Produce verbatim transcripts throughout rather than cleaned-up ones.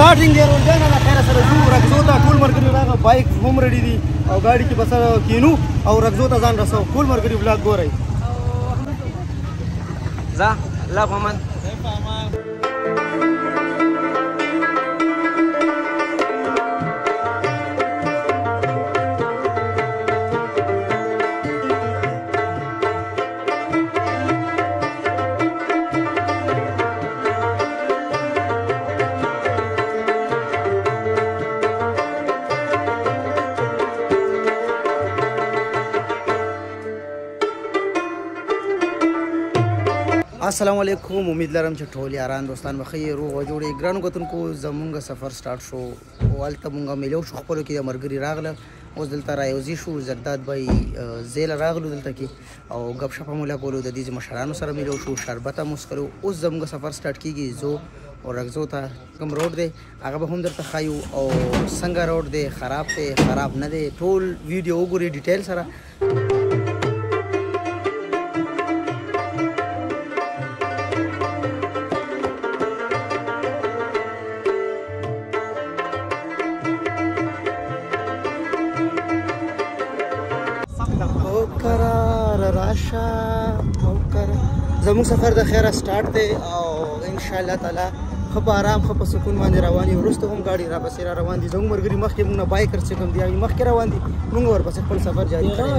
سٹارټینګ دی ورځان نه خیر سره زو رغزو ته ټول مرګري راغه بایک هم رډی دي او ګاډي کې بس کینو او رغزو ته ځان رسو ټول مرګري بلاګ ګورای ځه لا محمد السلام علیکم امید لرم چې ټول یاران دوستان بخیر روغ او جوړ ګرانو کتونکو زمونږ سفر سٹارټ شو والته مونږه ملو شو خپل کې د مرګري راغله اوس دلته رايوزي شو زرداد بای زیل راغلو دلته کې او غب شپ مولا کولو د دې مشرانو سره ملو شو شربت مسکرو اوس زمونږ سفر سٹارټ کیږي زو او رغزو ته کوم روډ دی هغه به هم درته خایو او څنګه روډ دی خراب دی خراب نه دی ټول ویډیو وګورئ ډیټیل سره زموږ سفر د خیره سٹارټ دی او ان شاء الله تعالی خو په آرام خو په سکون باندې روان یو وروسته هم ګاډي را پسې را روان دي زموږ مرګري مخکې موږ نه بایکر چې کوم دي هغې مخکې روان دي موږ ورپسې خپل سفر جاري کړی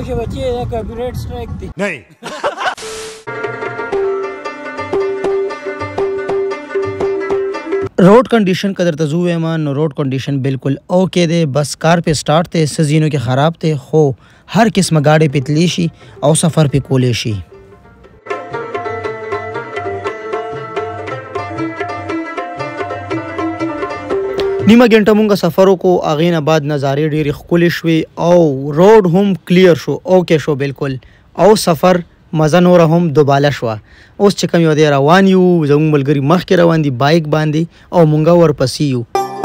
روड کنډیشن قدر ته زو وایم نو روड کنډیشن بالکل اوکے دی بس کار په سٹارټ ته سزینو کې خراب ته خو هر قسمه گاډي پتلی شي او سفر په کولې شي نیمه ګنټه مونږه سفر وکړو هغې نه بعد نظارې ډېرې ښکلې شوې او روډ هم کلیر شو اوکې شو بالکل او سفر مزه نوره هم دوباله شوه اوس چې کوم یو دی روان یو زموږ ملګري مخکې روان دي بایک باندې او مونږه ورپسې یو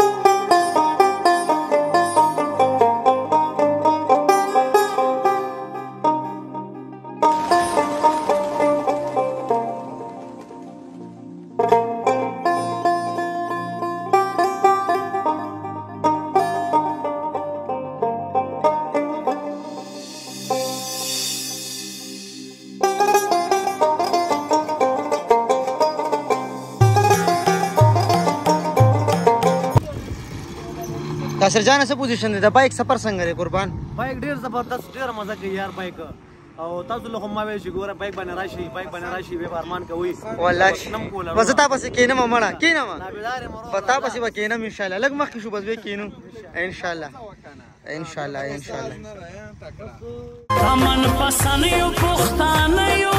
کاسر جان څه پوزیشن دی د بایک سفر څنګه دی قربان بایک ډیر زبردست ډیر مزه کوي یار بایک او تاسو له کومه وی چې ګوره بایک باندې راشي بایک باندې راشي به ارمان کوي والله بس تا پسې کینم مړه کینم پتا پسې وکینم ان شاء الله لګ مخ شو بس به کینم ان شاء الله ان شاء الله ان شاء الله امن پسند یو پښتانه یو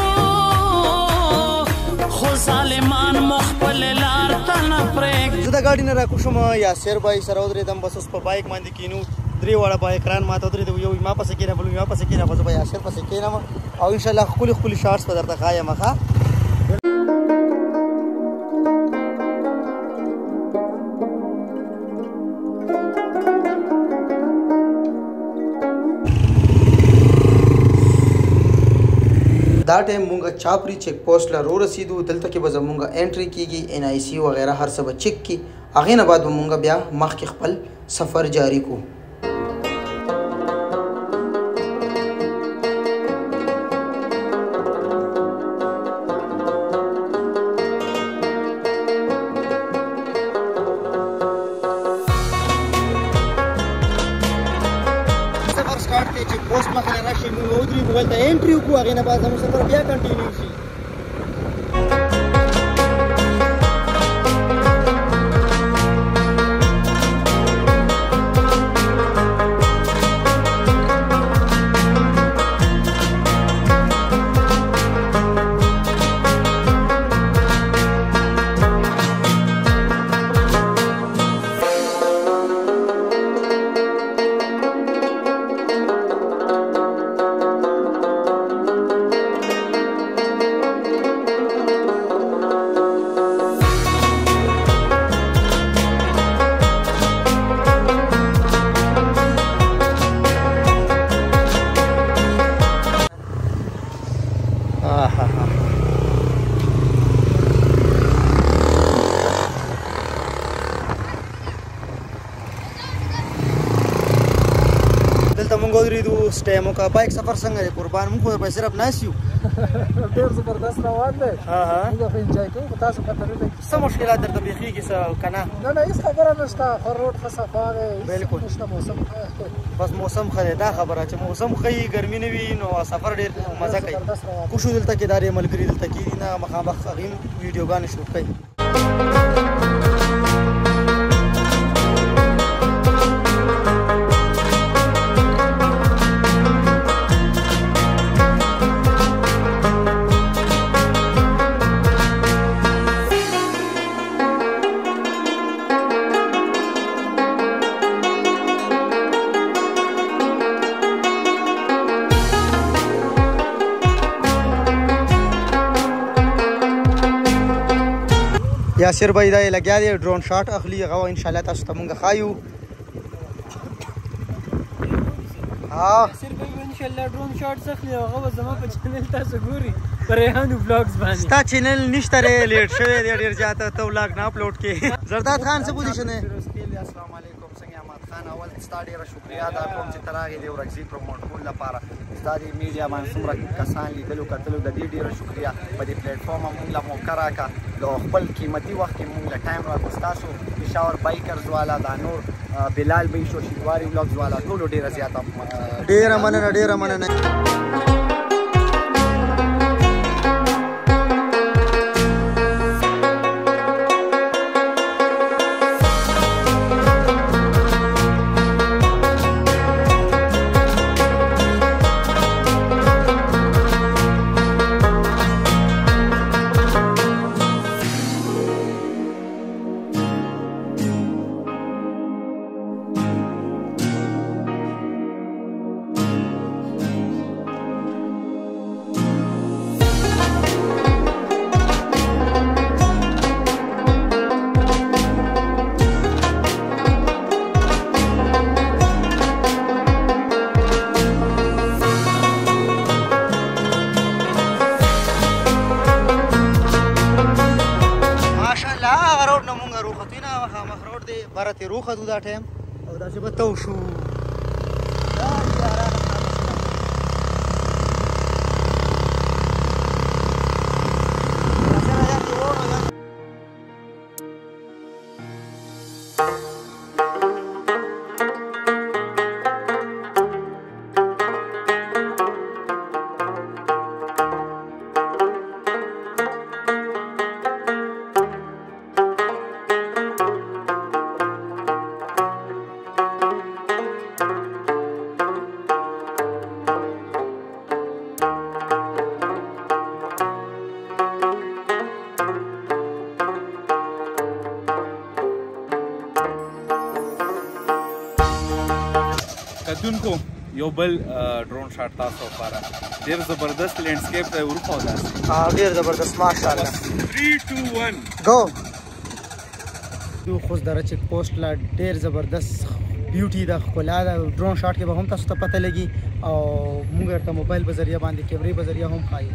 خو ظالمان مخبل لار تنه پرېږ زه د ګاډي نه راکوشم یاسر بای سره ودرېدم بس اوس په بایک باندې کینو درې واړه بایکران ماته ودرېدو یو ما پسې کېنه بل ما پسې کېنه بس به یاسر پسې کېنم او انشاءالله ښکلي ښکلي شارټس به درته ښایم ښه دا ټایم مونږه چاپری چیک پوسټ له رو رسیدو دلته کې به زمونږه انټري کیږي ان آی سی وغیرہ هر څه به چیک کی هغې نه بعد به مونږه بیا مخکې خپل سفر جاری کو پوسټ مخه راشي موږ ودرېږو هلته انټري وکړو هغې نه بعد زموږ سفر بیا کنټینیو شي اوس ټایم وکړه. بایک سفر څنګه دی قربان؟ موږ خو به صرف ناست یو. ډېر زبردست روان دی. ها ها موږ خو انجوای کوو خو تاسو پته نه لګي څه مشکلات درته پېښېږي څه که نه؟ نه نه هېڅ خبره نشته. ښه روډ ښه صفا دی. بلکل نشته موسم ښه. بس موسم ښه دی. دا خبره چې موسم ښه وي ګرمي نه وي نو سفر ډېر مزه کوي. کوشو دلته کېدارې ملګري دلته کېدي نه مخامخ هغې ویډیوګانې شوټ کوي. یاسر بھائی دا یې لګیا دی ډرون شاټ اخلي هغه ان شاء الله تاسو ته مونږ ښایو. ها یاسر بھائی ان شاء الله ډرون شاټس اخلي هغه به زما په چینل تاسو ګوري په ریحانو بلاګز باندې. ستا چینل نشته دی لیټ شوی دی ډېر زیاته ته ولاګ نه اپلوډ کې. زرداد خان څه پوزیشن دی؟ السلام علیکم څنګه احمد خان اول ستا ډېره شکریا ادا کوم چې ته راغې دې ورکزي پروموټ کولو لپاره. ستا دې میډیا باندې څومره کسان لیدلو کتلو د دې ډېره شکریا. په دې پلیټفارم موږ له موقع راکړه د خپل قیمتي وخت کې موږ له ټایم راکړو. ستاسو پېښور بایکرز والا دا نور بلال بھائی شوشیدواري ولاګز والا ټولو ډېره زیاته ډېره مننه ډېره مننه. باره ترې روخدو دا ټایم او داسې به تو شو. کتونکو یو بل ډرون شاټ تاسو لپاره ډېر زبردست لینډسکیپ دی وروخو داسې ډېر زبردست ماشاءالله. تھری ټو ون گو. یو خوست دره چیک پوسټ لا ډېر زبردست بیوټي ده ښکلا ده. ډرون شاټ کې به هم تاسو ته پته لګي او موږ ورته موبایل په ذریعه باندې کیمرې په ذریعه هم ښایو.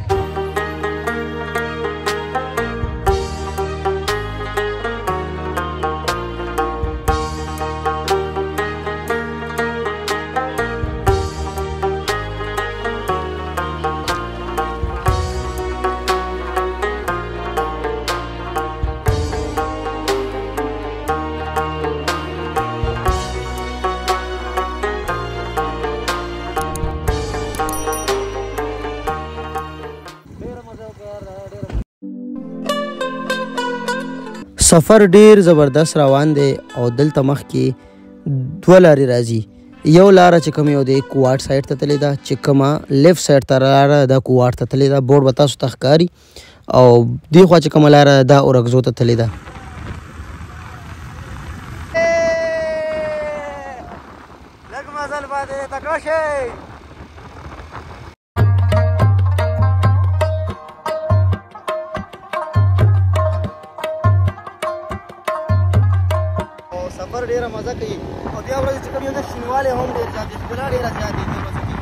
سفر ډیر زبردست روان دی او دلته مخکې دوه لارې راځي. یو لاره چې کوم یو دی کوواټ سایډ ته تللی ده، چې کومه لیفټ سایډ ته لاره دا کوواټ ته تللی ده. بورډ به تاسو ته ښکاري او دې خوا چې کومه لاره دا اورګزو ته تللی ده. لږ مزل باندې تکړه شئ. سفر ډیره مزه کوي او بیا ورځ چې کوم یو د شینوالی هم ډېر زیات دی، ښکلا ډېره زیات دی دې ورځو کې.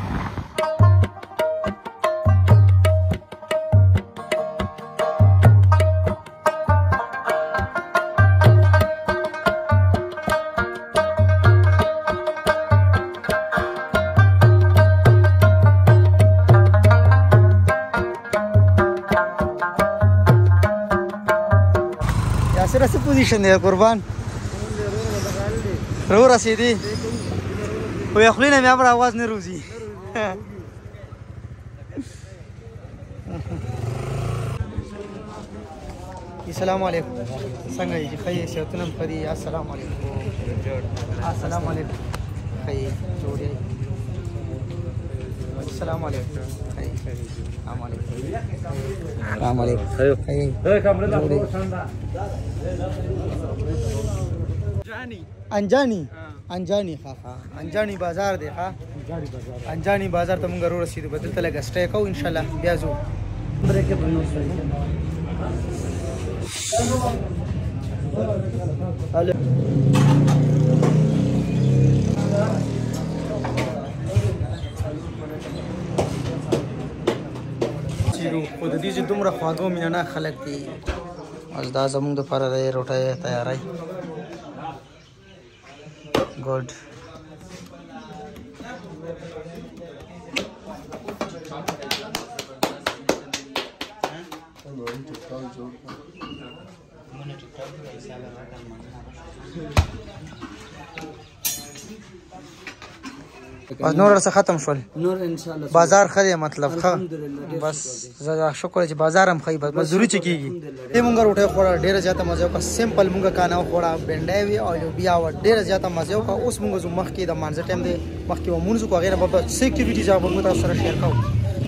سره څه پوزیشن دی قربان رو رسیدي خو یې خولې نه مې امر اواز نه روزي السلام علیکم څنګه یې ښه یې صحتونه ښه دي السلام علیکم السلام علیکم ښه یې جوړ یې السلام علیکم ښه یې السلام علیکم السلام علیکم ښه یې انجانی انجانی ښه ښه انجانی بازار دی ښه انجانی بازار ته مونږ رو رسېدو به دلته لږ سټی کوو انشاءالله بیا ځو خو د دې چې دومره خواږه مینه ناک خلک دي اوس دا زموږ دپاره د روټۍ تیاری ګوډ بس نور څه ختم شول نور ان شاء الله بازار خري مطلب ښه بس زه شکر چې بازار هم خي بس مزدوري چې کیږي دې مونږ روټه خوړه ډیره زیاته مزه وکړه سیمپل مونږ کانه خوړه بنډای وی او بیا و ډیره زیاته مزه وکړه اوس مونږ زو مخ کې د مانځه ټیم دی مخ کې و مونږ کو غیره په څه اکټیویټیز هغه مونږ تاسو سره شیر کوو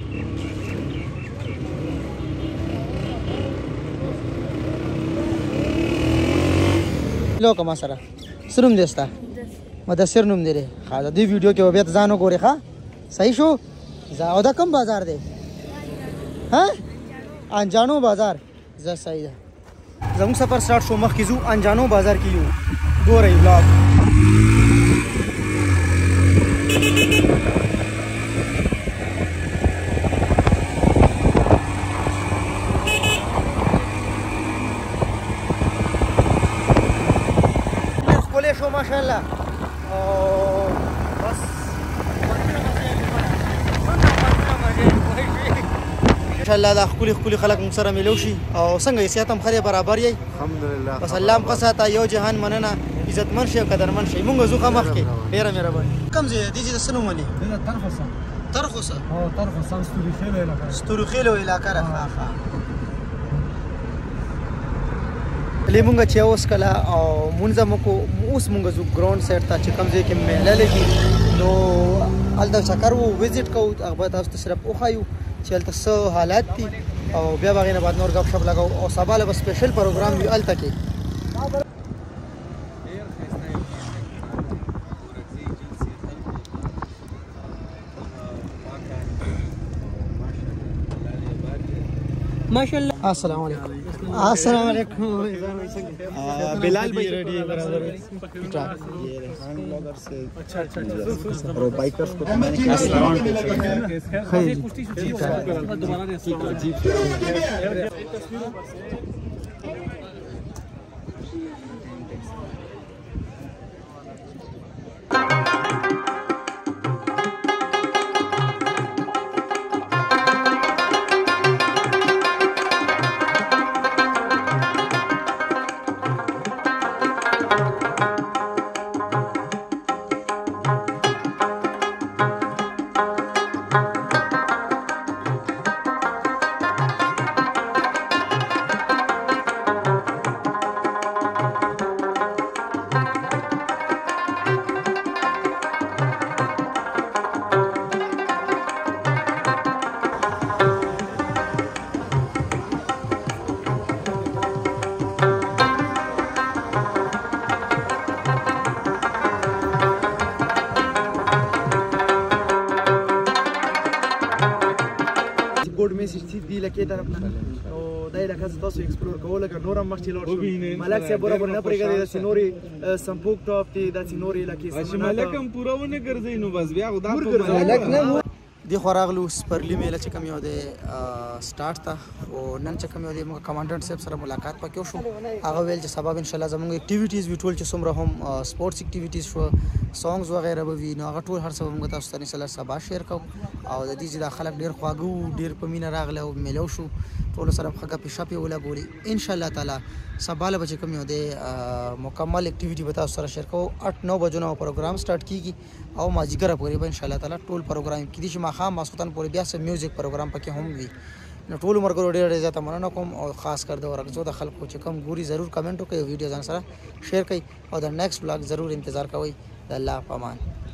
لو کوم سره سروم دیستا مدثر نوم دی ښه د دې ویډیو کې بیا ځان وګورئ ښه صحیح شو او دا کوم بازار دی ها انجانو بازار زه صحیح ده زموږ سفر سٹارټ شو مخکې ځو انجانو بازار کې یو ګورئ ولاګ ښکلی شو ماشاءالله انشاءالله دا خپل خپل خلک مون سره ملو شي او څنګه یې سیاتم خره برابر یې الحمدلله بس الله م قصاته یو جهان مننه عزتمن شي او قدرمن شي مونږ زوخه مخ کې ډیره مهرباني کم زه دي چې سنو مني دا ترخصه ترخصه او ترخصه ستوري خېل علاقه ستوري خېل علاقه راخه لیمونګه چې اوس کله او مونږ مکو اوس مونږ زو ګراوند سایت ته چې کم ځای کې میله لګي نو الته چکر وو وزټ کوو هغه تاسو ته صرف وخایو چې الته څه حالات دي او بیا باغې نه بعد نور غب شپ لګاو او سبا له سپیشل پروګرام وی الته کې ماشاءالله السلام علیکم السلام علیکم بلال بھائی ریڈی برابر अच्छा अच्छा और बाइकर्स को मैंने कुश्ती दोबारा ګوډ میسج دی لکه طرف نه او دای لکه تاسو ایکسپلور کوله که نورم مخ چلو شو ملک سے برابر نه پرېږدي د سينوري سمپوک ټاپ دی د سينوري لکه ملک هم پورا ونه ګرځي نو بس بیا خدا په ملک نه دی خوراغلو سپرلی میله چې کوم یو د سٹارټ تا او نن چې کوم یو د کمانډنټ صاحب سره ملاقات پکې شو هغه ویل چې سبب ان شاء الله زموږ اکټیویټیز وی ټول چې څومره هم سپورتس اکټیویټیز شو سانګز وغیرہ به وی نو هغه ټول هر څه موږ تاسو ته ان شاء الله سبا شیر کوو او د دې چې د خلک ډیر خواږه ډیر په مینه راغله او ملو شو ټول سره خګه په شپه ولا ګوري ان شاء الله تعالی سباله بچ کوم یو د مکمل اکټیویټي به تاسو سره شیر کوو اټ نو بجو نو پروګرام سٹارټ کیږي او ماجیګره پورې به ان شاء الله تعالی ټول پروګرام کې دي چې ما خام ماسوتن پورې بیا سم میوزیک پروګرام پکې هم وي نو ټول مرګ ډېر ډېر زیاته مننه کوم او خاص کر د ورغزو د خلکو چې کم ګوري ضرور کمنټ وکړئ ویډیو ځان سره شیر کړئ او د نیکسټ بلاګ ضرور انتظار کوئ د الله پامان